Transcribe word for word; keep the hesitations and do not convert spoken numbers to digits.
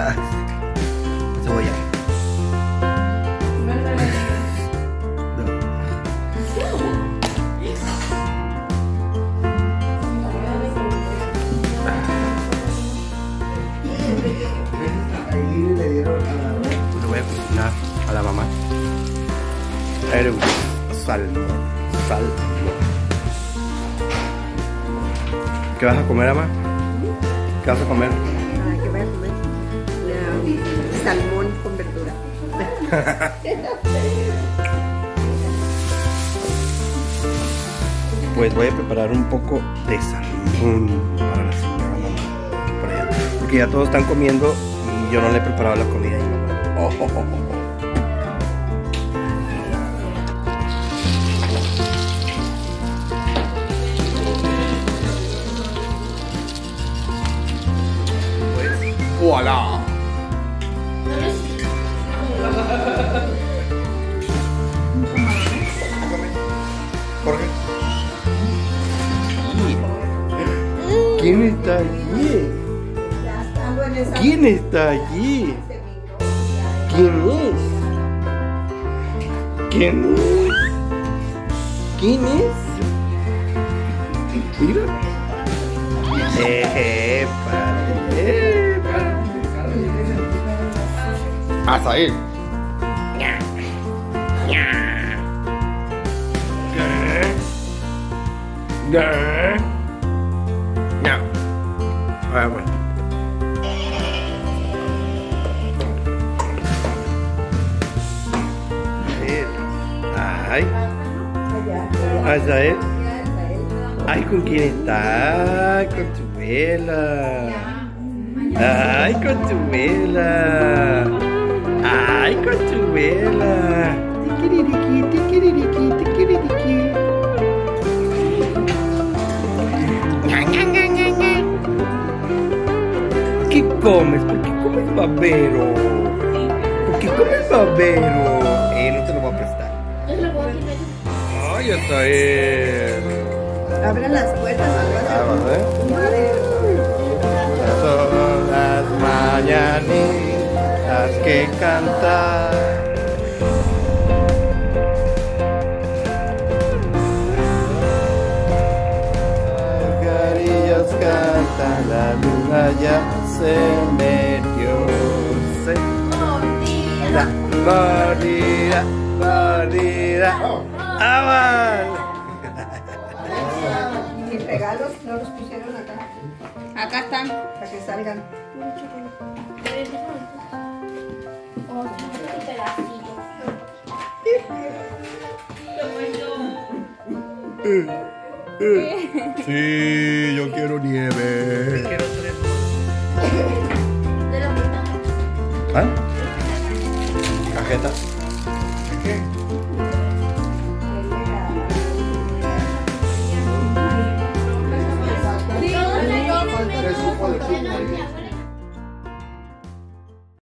Ah, cebolla. Le voy a cocinar a la mamá. Era un salmón, salmón. ¿Qué vas a comer, mamá? ¿Qué vas a comer? Ah, ¿qué voy a comer? Uh, salmón con verdura. Pues voy a preparar un poco de salmón para la señora mamá. Por ella. Porque ya todos están comiendo y yo no le he preparado la comida a mi mamá. Oh, oh, oh, oh. ¡Voilà! Jorge. ¿Quién está allí? ¿Quién está allí? ¿Quién es? ¿Quién es? ¿Quién es? Mira. Epa, epa. Azael. No. Ah, bueno. Ay. Azael. Ay, ¿con quién está? Con tu vela. Ay, con tu vela. Ay, con tu vela. Tiquiririqui, tiquiririqui, tiquiririqui. ¿Qué comes? ¿Por qué comes babero? ¿Por qué comes babero? Eh, no te lo voy a prestar. Ay, ya está él. Abran las puertas. Ah, ¿verdad? Son las mañanitas que cantan. Los garillos cantan, la luna ya se metió. Se morirá, morirá, morirá. ¡Avan! Mis regalos no los pusieron acá. Acá están, para que salgan. Sí, yo quiero nieve. ¿Ah? ¿Cajeta? ¿Qué? Sí,